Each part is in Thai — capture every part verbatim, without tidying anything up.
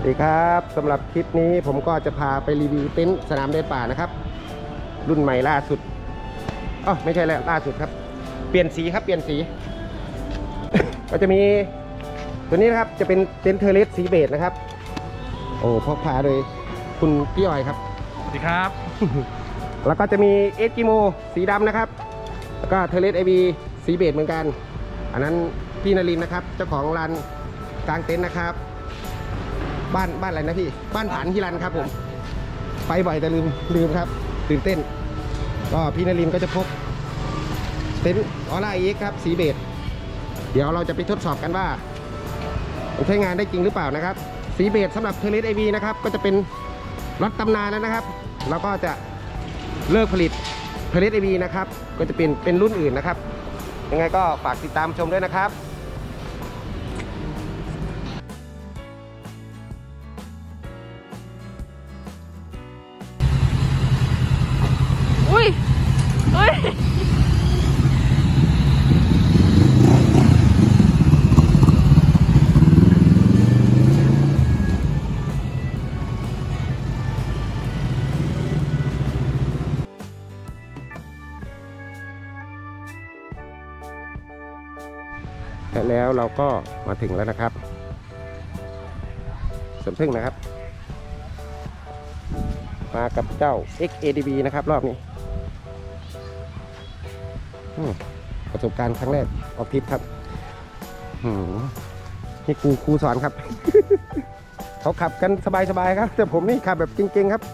สวัสดีครับสำหรับคลิปนี้ผมก็จะพาไปรีวิวเต็นท์สนามเดินป่านะครับรุ่นใหม่ล่าสุดอ๋อไม่ใช่แล้วล่าสุดครับเปลี่ยนสีครับเปลี่ยนสี ก็จะมีตัวนี้นะครับจะเป็นเต็นท์เทเลสสีเบจนะครับโอ้พกพาโดยคุณพี่อ้อยครับสวัสดีครับแล้วก็จะมีเอสกิโมสีดำนะครับแล้วก็เทเลสไอบีสีเบจเหมือนกันอันนั้นพี่นรินทร์นะครับเจ้าของร้านกลางเต็นท์นะครับบ้านบ้านอะไรนะพี่บ้านฐานฮิรันครับผมไปบ่อยแต่ลืมลืมครับตื่นเต้นก็พี่นรินทร์ก็จะพกเต็นท์ออร่าเอ็กครับสีเบจเดี๋ยวเราจะไปทดสอบกันว่าใช้งานได้จริงหรือเปล่านะครับสีเบจสำหรับเทเลสไอบีนะครับก็จะเป็นรถตำนานแล้วนะครับเราก็จะเลิกผลิตเทเลสไอบีนะครับก็จะเป็นเป็นรุ่นอื่นนะครับยังไงก็ฝากติดตามชมด้วยนะครับอุ้ยอุ้ยแล้วเราก็มาถึงแล้วนะครับสวนพึ่งนะครับมากับเจ้า เอ็กซ์ เอ ดี บี นะครับรอบนี้ประสบการณ์ครั้งแรกออกทริปครับนี่ครูครูสอนครับ เขาขับกันสบายๆครับแต่ผมนี่ขับแบบเก่งๆครับ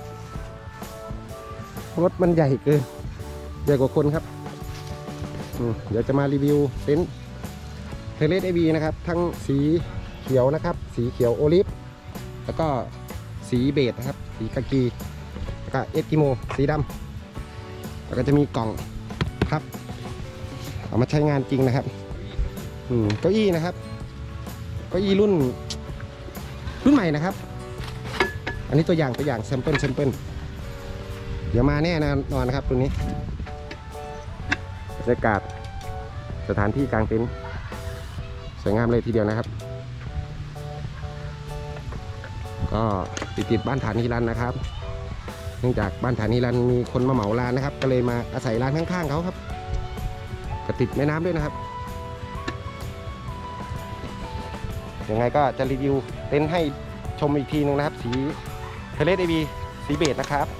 รถมันใหญ่เกินใหญ่กว่าคนครับเดี๋ยวจะมารีวิวเต็นท์เทเลสไอบีนะครับทั้งสีเขียวนะครับสีเขียวโอลิฟแล้วก็สีเบจนะครับสีกากีแล้วก็เอสกิโมสีดำแล้วก็จะมีกล่องครับเอามาใช้งานจริงนะครับเก้าอี้นะครับเก้าอี้รุ่นรุ่นใหม่นะครับอันนี้ตัวอย่างตัวอย่างแซมเปิลแซมเปิลเดี๋ยวมาแน่นอนนะครับตัวนี้บรรยากาศสถานที่กลางเต็นท์สวยงามเลยทีเดียวนะครับก็ติดติดบ้านฐานฮิรันนะครับเนื่องจากบ้านฐานฮิรันมีคนมาเหมาร้านนะครับก็เลยมาอาศัยร้านข้างๆเขาครับก็ติดแม่น้ำด้วยนะครับยังไงก็จะรีวิวเต็นท์ให้ชมอีกทีนึงนะครับสีเทเลสไอบีสีเบจนะครับ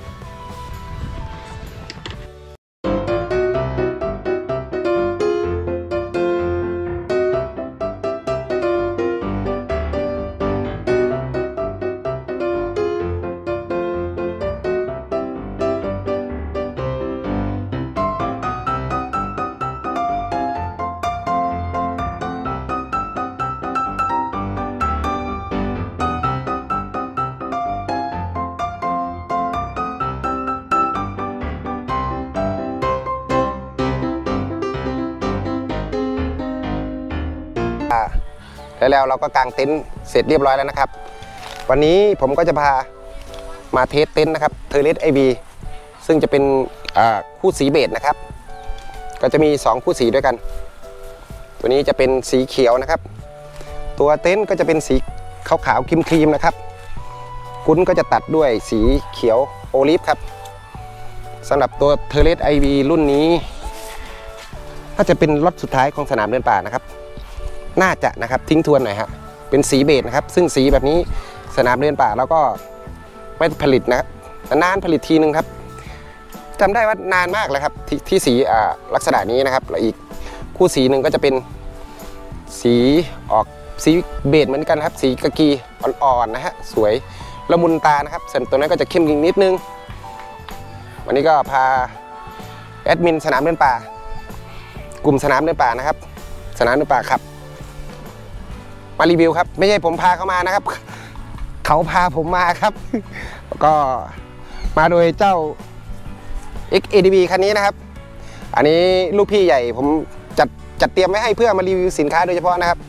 แล้วเราก็กางเต็นท์เสร็จเรียบร้อยแล้วนะครับวันนี้ผมก็จะพามาเทสเต็นท์นะครับเทเลสไอบีซึ่งจะเป็นคู่สีเบจนะครับก็จะมีสองคู่สีด้วยกันตัวนี้จะเป็นสีเขียวนะครับตัวเต็นท์ก็จะเป็นสีขาวๆครีมๆนะครับกุ้นก็จะตัดด้วยสีเขียวโอลิฟครับสำหรับตัวเทเลสไอบีรุ่นนี้น่าจะเป็นล็อตสุดท้ายของสนามเดินป่านะครับน่าจะนะครับทิ้งทวนหน่อยฮะเป็นสีเบจนะครับซึ่งสีแบบนี้สนามเดินป่าแล้วก็ไม่ผลิตนะครับนานผลิตทีนึงครับจำได้ว่านานมากเลยครับทที่สีลักษณะนี้นะครับแล้วอีกคู่สีหนึ่งก็จะเป็นสีออกสีเบจเหมือนกันครับสีกะกีอ่อนๆนะฮะสวยละมุนตานะครับส่วนตัวนั้นก็จะเข้มนิดนึงวันนี้ก็พาแอดมินสนามเดินป่ากลุ่มสนามเดินป่านะครับสนามเดินป่าครับมารีวิวครับไม่ใช่ผมพาเขามานะครับเขาพาผมมาครับก็มาโดยเจ้า เอ็กซ์ เอ ดี บี คันนี้นะครับอันนี้ลูกพี่ใหญ่ผมจัดจัดเตรียมไว้ให้เพื่อมารีวิวสินค้าโดยเฉพาะนะครับ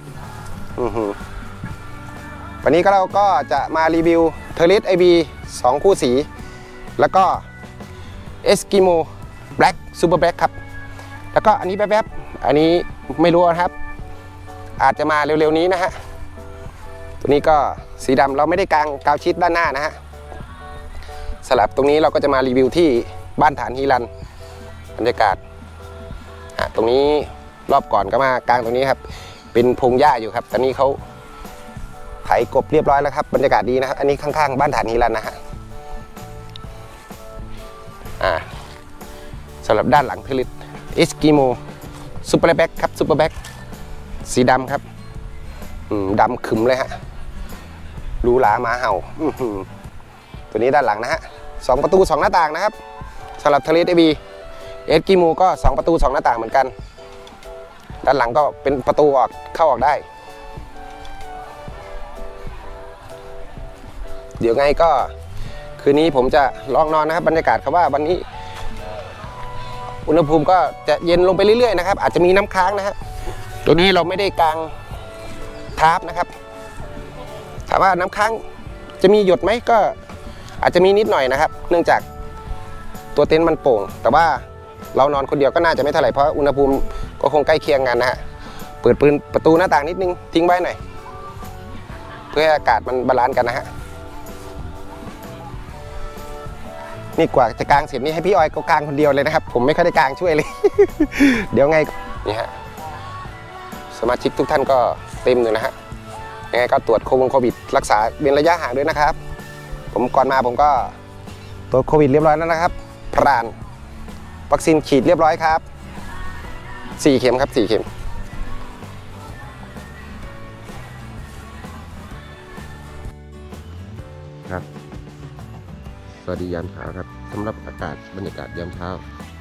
วันนี้ก็เราก็จะมารีวิวเทเลสไอบีสองคู่สีแล้วก็เอสกิโมแบล็กซูเปอร์แบล็กครับแล้วก็อันนี้แป๊บๆอันนี้ไม่รู้นะครับอาจจะมาเร็วๆนี้นะฮะตัวนี้ก็สีดำเราไม่ได้กางกาวชิดด้านหน้านะฮะสลับตรงนี้เราก็จะมารีวิวที่บ้านฐานฮีรันบรรยากาศตรงนี้รอบก่อนก็มากางตรงนี้ครับเป็นพงหญ้าอยู่ครับตอนนี้เขาไถกบเรียบร้อยแล้วครับบรรยากาศดีนะครับอันนี้ข้างๆบ้านฐานฮีรันนะฮะอ่าสำหรับด้านหลังเทลิสเอสกิโมซูเปอร์แบ็กครับซูเปอร์แบ็กสีดำครับดำขึมเลยฮะหรูหราหมาเห่าตัวนี้ด้านหลังนะฮะสองประตูสองหน้าต่างนะครับสำหรับเทลิสเอบีเอสกิโมก็สองประตูสองหน้าต่างเหมือนกันด้านหลังก็เป็นประตูออกเข้าออกได้เดี๋ยวไงก็คืนนี้ผมจะลองนอนนะครับบรรยากาศครับว่าวันนี้อุณหภูมิก็จะเย็นลงไปเรื่อยๆนะครับอาจจะมีน้ำค้างนะฮะตัวนี้เราไม่ได้กางทาร์ปนะครับถามว่าน้ำค้างจะมีหยดไหมก็อาจจะมีนิดหน่อยนะครับเนื่องจากตัวเต็นท์มันโป่งแต่ว่าเรานอนคนเดียวก็น่าจะไม่เท่าไหร่เพราะอุณหภูมิก็คงใกล้เคียงกันนะฮะเปิดปืนประตูหน้าต่างนิดนึงทิ้งไว้หน่อยเพื่อให้อากาศมันบาลานซ์กันนะฮะนี่กว่าจะกางเสร็จนี่ให้พี่ออยก็กางคนเดียวเลยนะครับผมไม่ค่อยได้กางช่วยเลย เดี๋ยวไงนี่ฮะสมาชิกทุกท่านก็เต็มเลยนะฮะยังไงก็ตรวจโควิดรักษาเว้นระยะห่างด้วยนะครับผมก่อนมาผมก็ตรวจโควิดเรียบร้อยแล้วนะครับผ่านวัคซีนฉีดเรียบร้อยครับสี่เข็มครับสี่เข็มครับสวัสดียามเช้าครับสำหรับอากาศบรรยากาศยามเช้า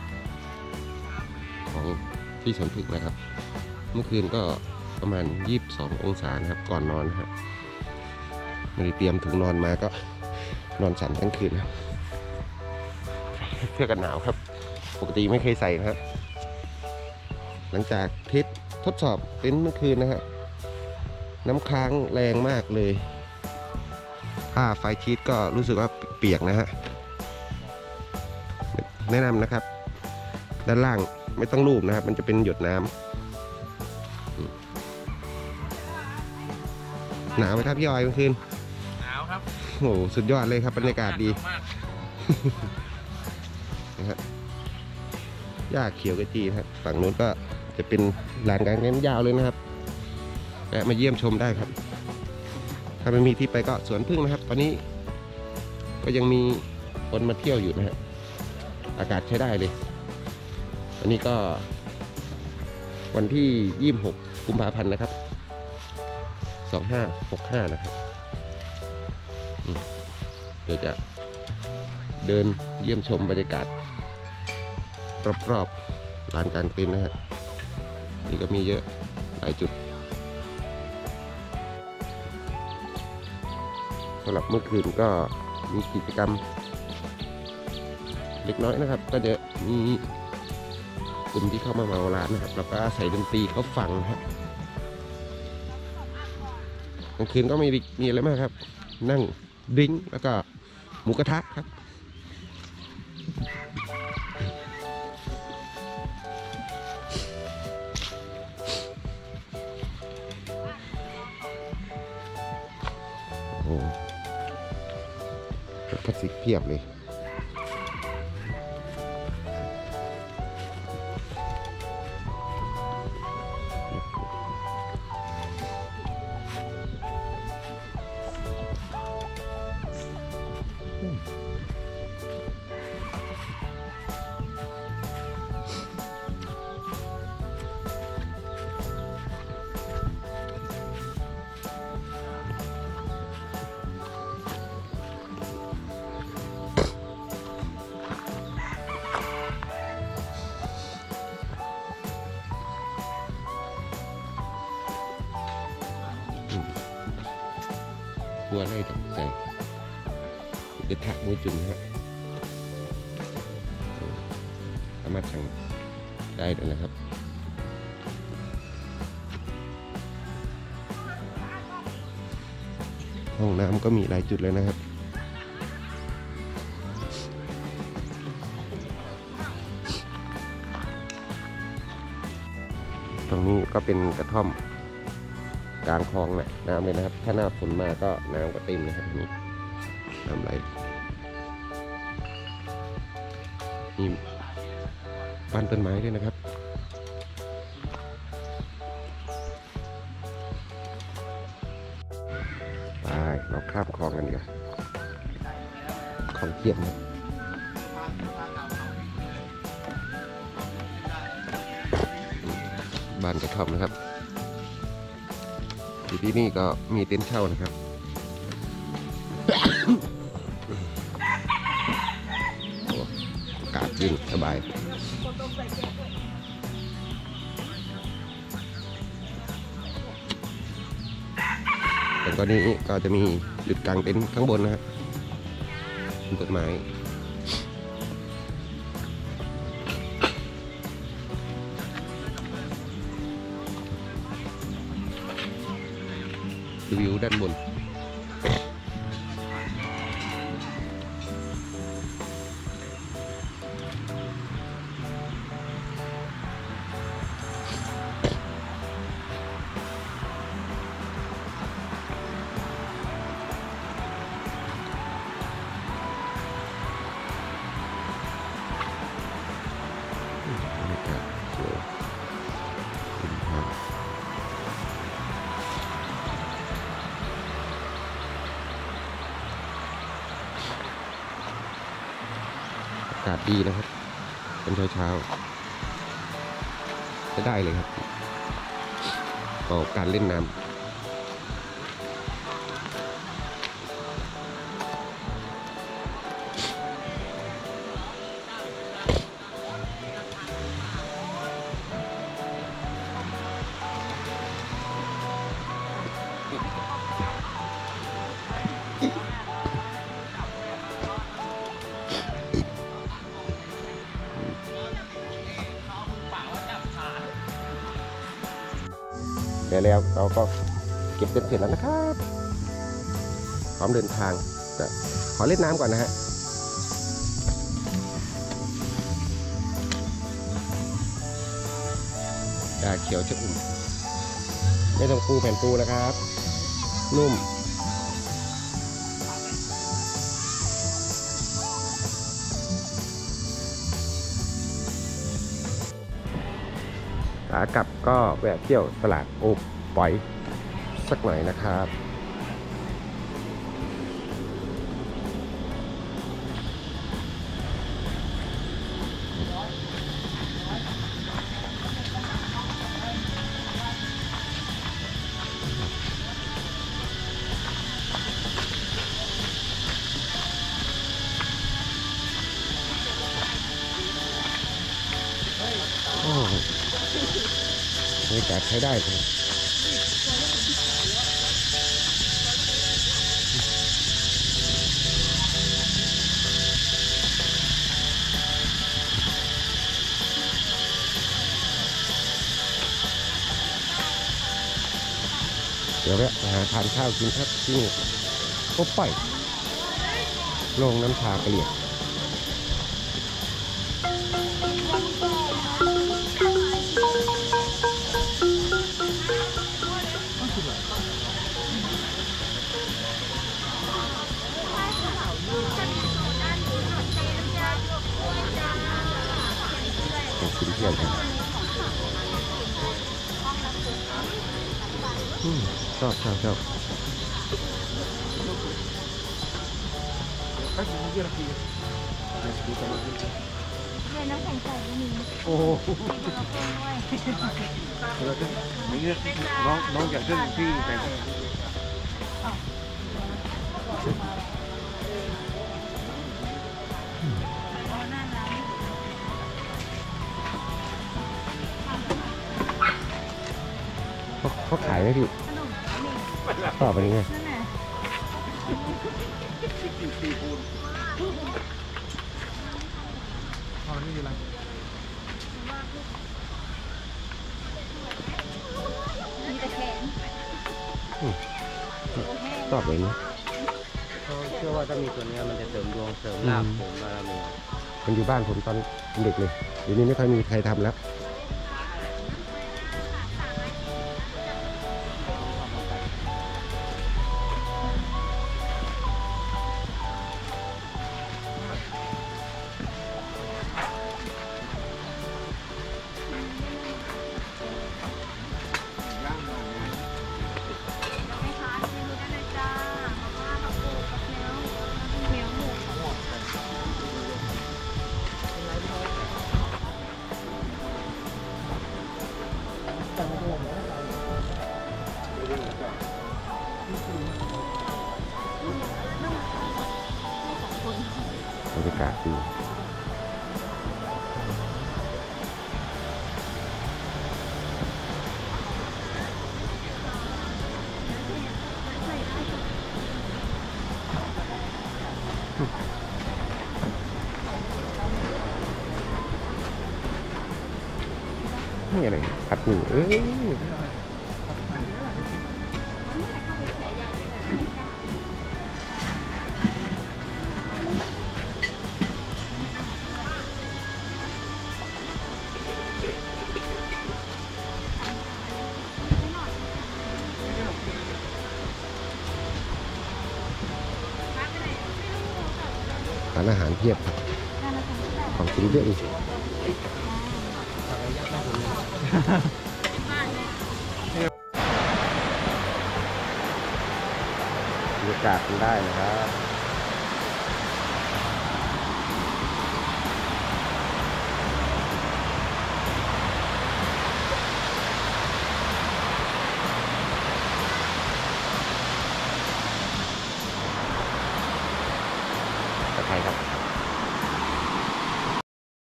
ของที่สวนพฤกษ์นะครับเมื่อคืนก็ประมาณยี่สิบสององศานะครับก่อนนอนนะครับไม่ได้เตรียมถุงนอนมาก็นอนสั่นทั้งคืนครับเสื้อกันหนาวครับปกติไม่เคยใส่นะครับหลังจากเทสทดสอบเต็นท์เมื่อคืนนะฮะน้ำค้างแรงมากเลยผ้าไฟชีตก็รู้สึกว่าเปียกนะฮะแนะนำนะครับด้านล่างไม่ต้องลูบนะครับมันจะเป็นหยดน้ำหนาวไหมครับพี่ออยเมื่อคืนหนาวครับโอ้สุดยอดเลยครับบรรยากาศดีนะฮะหญ้าเขียวกระจีครับฝั่งนู้นก็จะเป็นลานกลางเต็นท์ยาวเลยนะครับแวะมาเยี่ยมชมได้ครับถ้าไม่มีที่ไปก็สวนพึ่งนะครับตอนนี้ก็ยังมีคนมาเที่ยวอยู่นะฮะอากาศใช้ได้เลยอันนี้ก็วันที่ยี่สิบหกกุมภาพันธ์นะครับสองห้าหกห้านะครับเดี๋ยวจะเดินเยี่ยมชมบรรยากาศรอบๆลานกลางเต็นท์นะฮะนี่ก็มีเยอะหลายจุดสำหรับเมื่อคืนก็มีกิจกรรมเล็กน้อยนะครับก็จะมีกลุ่มที่เข้ามาเมาร้านนะครับแล้วก็ใส่ดนตรีเขาฟังครับกลางคืนก็มีมีอะไรมากครับนั่งดริ้งแล้วก็หมูกระทะครับโอ้พลาสติกเพียบเลยวัวไล่ตกใจกระทะมือจุ่มฮะสามารถสั่งได้เลยนะครับห้องน้ำก็มีหลายจุดเลยนะครับตรงนี้ก็เป็นกระท่อมกกลางคลองน่ะน้ำเลยนะครับถ้าหน้าฝนมาก็น้ำก็เต็มนะครับนี่น้ำไหลมีบ้านต้นไม้ด้วยนะครับไปเราข้ามคลองกันดีกว่าคลองเทียบนะบ้านกระท่อมนะครับอยู่ที่นี่ก็มีเต็นท์เช่านะครับ โอ้อากาศเย็นสบายแต่ตอนนี้ก็จะมีจุดกลางเต็นท์ข้างบนนะครับบนต้นไม้วิวด้านบนบรรยากาศสวยริมทางอากาศดีนะครับเป็นเช้าเช้าจะได้เลยครับก็การเล่นน้ำเดี๋ยวแล้วเราก็เก็บเต็นท์เสร็จแล้วนะครับพร้อมเดินทางแต่ขอเล่นน้ำก่อนนะฮะยาเขียวจะอุ่มไม่ต้องปูแผ่นปูนะครับ นุ่มขากลับก็แวะเที่ยวตลาดโอปอยสักหน่อยนะครับโอ้บรรยากาศใช้ได้เลยเดี๋ยวแวะมาหาทานข้าวกินครับที่นี่โอ้ป่อยโรงน้ำชากระเหลี่ยงเป็นชิ้นเทียนครับอืมชอบชอบชอบโอ้โหน้องน้องอยากขึ้นที่แต่เขาเขาขายไหมพี่ตอบไปยังไงอ๋อนี่ดีละมีแต่แขนตอบเลยนะเขาเชื่อว่าถ้ามีตัวนี้มันจะเสริมดวงเสริมลาภเสริมบารมีมันอยู่บ้านผมตอนเด็กเลยเดี๋ยวนี้ไม่ค่อยมีใครทำแล้วบรรยากาศดีนี่อะไรผัดหมี่เอ้ยร้านอาหารเพียบครับของกินเยอะอีกบรรยากาศมันได้นะครับ